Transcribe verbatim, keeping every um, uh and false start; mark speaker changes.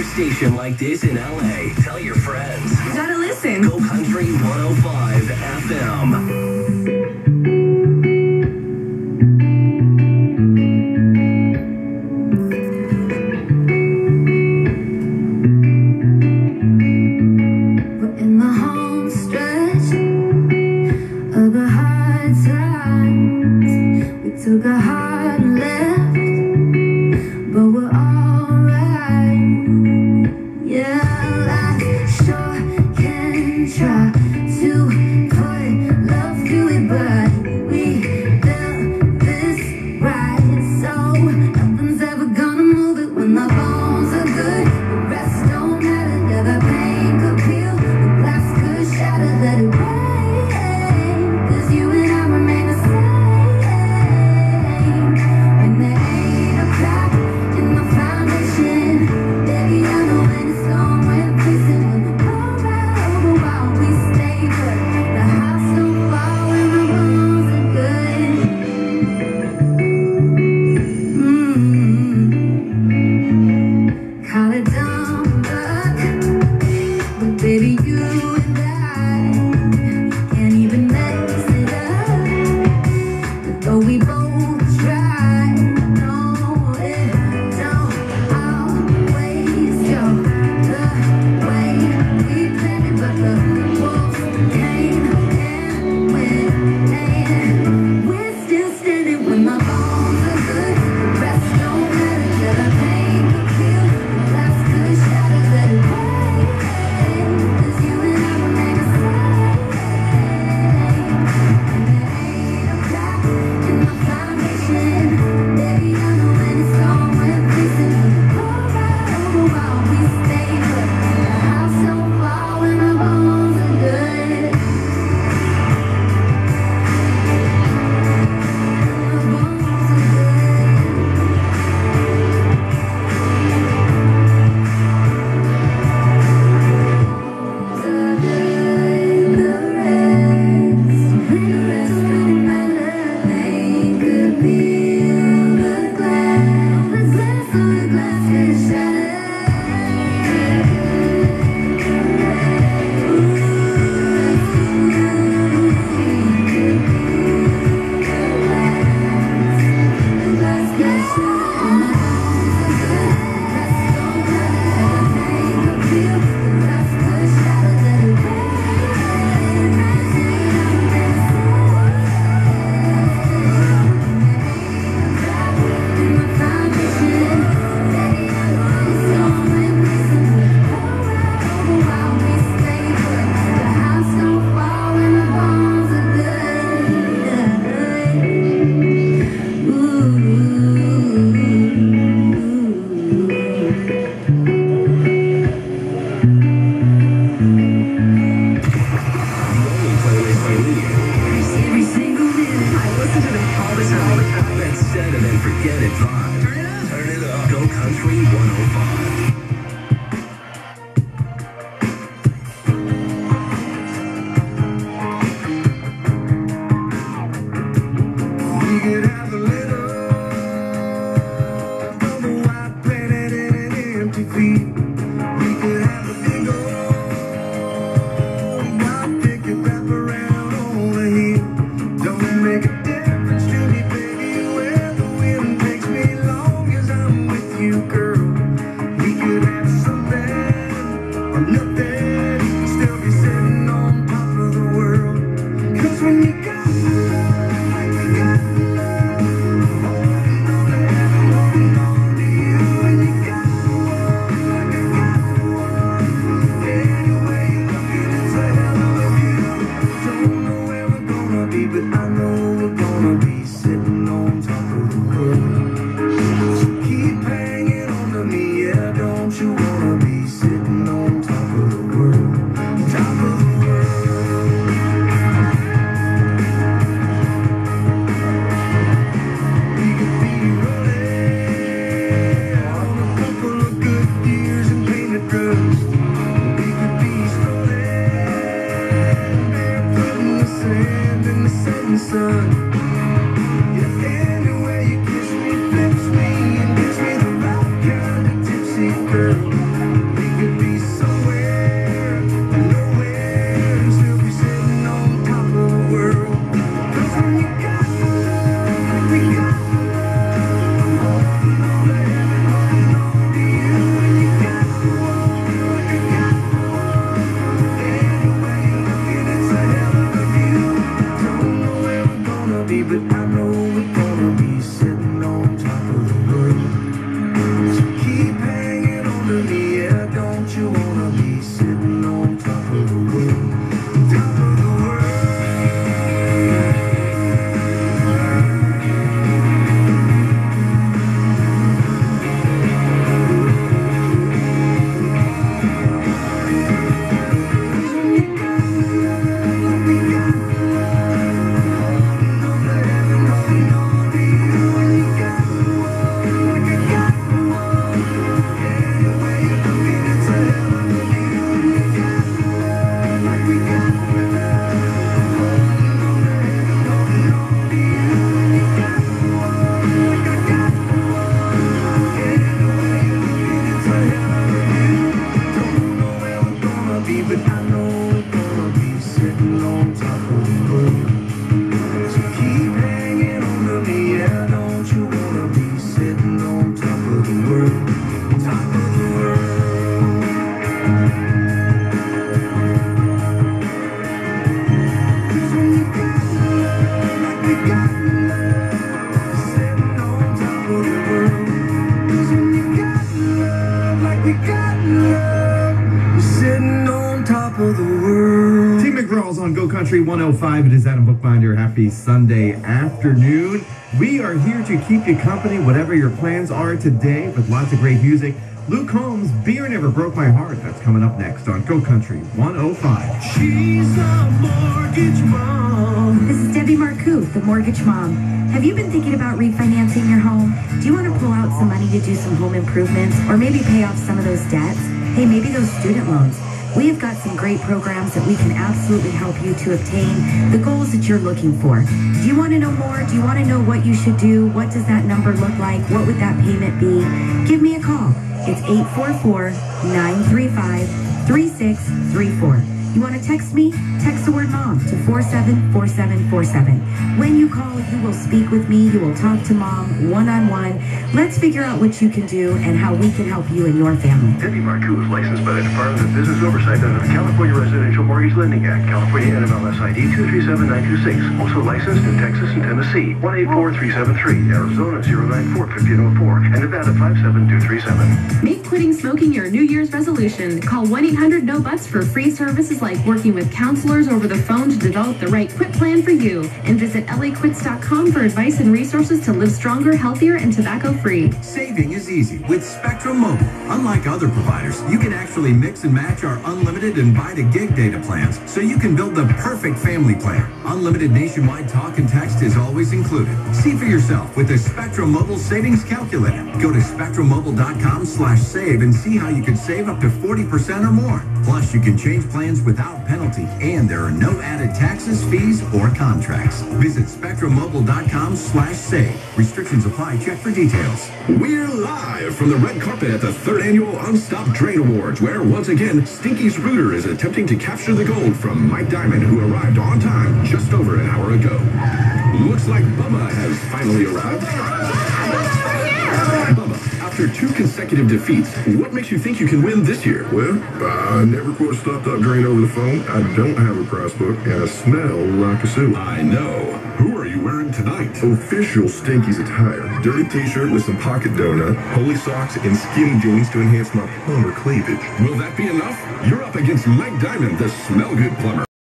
Speaker 1: another station like this in L A. Tell your friends.
Speaker 2: You gotta listen.
Speaker 1: Go Country one oh five F M.
Speaker 3: Took a hard left, but we're alright. Yeah, I sure can try to put love to it, but we built this right, so nothing's ever gonna move it when the bones are good. The rest don't matter, yeah, the pain could peel, the glass could shatter, let it rain, 'cause you and I remain the same.
Speaker 4: Girl
Speaker 2: world, top of the world. Cause when you got love like we got love, sitting on top of the world. Cause when you got love like we got love, we're sitting on top of the world.
Speaker 4: Team McGraw's on Go Country one oh five. It is Adam Bookbinder. Happy Sunday afternoon. We are here to keep you company, whatever your plans are today, with lots of great music. Luke Combs, Beer Never Broke My Heart. That's coming up next on Go Country one oh five.
Speaker 2: She's a mortgage mom.
Speaker 3: This is Debbie Marcoux, the mortgage mom. Have you been thinking about refinancing your home? Do you want to pull out some money to do some home improvements or maybe pay off some of those debts? Hey, maybe those student loans. We have got some great programs that we can absolutely help you to obtain the goals that you're looking for. Do you want to know more? Do you want to know what you should do? What does that number look like? What would that payment be? Give me a call. It's eight four four, nine three five, three six three four. You want to text me? Text the word mom to four seven four seven four seven. When you call, you will speak with me. You will talk to mom one-on-one. Let's figure out what you can do and how we can help you and your family.
Speaker 5: Debbie Marcoux is licensed by the Department of Business Oversight under the California Residential Mortgage Lending Act, California N M L S I D two three seven nine two six. Also licensed in Texas and Tennessee, one eight four three seven three, Arizona zero nine four one five zero four, and Nevada five seven two three seven.
Speaker 6: Make quitting smoking your New Year's resolution. Call one eight hundred no buts for free services like working with counselors over the phone to develop the right quit plan for you. And visit L A quits dot com for advice and resources to live stronger, healthier, and tobacco-free.
Speaker 7: Saving is easy with Spectrum Mobile. Unlike other providers, you can actually mix and match our unlimited and buy-to-gig data plans, so you can build the perfect family plan. Unlimited nationwide talk and text is always included. See for yourself with the Spectrum Mobile Savings Calculator. Go to spectrum mobile dot com slash save and see how you could save up to forty percent or more. Plus, you can change plans without penalty, and there are no added taxes, fees, or contracts. Visit spectrum mobile dot com slash save. Restrictions apply. Check for details.
Speaker 8: We're live from the red carpet at the third annual Unstopped Drain Awards, where once again, Stinky's Rooter is attempting to capture the gold from Mike Diamond, who arrived on time just over an hour ago. Looks like Bubba has finally arrived. Bubba, after two consecutive defeats, what makes you think you can win this year?
Speaker 9: Well, I never quote a stopped up drain over the phone. I don't have a price book, and I smell like a sewer.
Speaker 8: I know. Who are you wearing tonight?
Speaker 9: Official Stinky's attire. Dirty t-shirt with some pocket donut, holy socks, and skinny jeans to enhance my plumber cleavage.
Speaker 8: Will that be enough? You're up against Mike Diamond, the smell good plumber.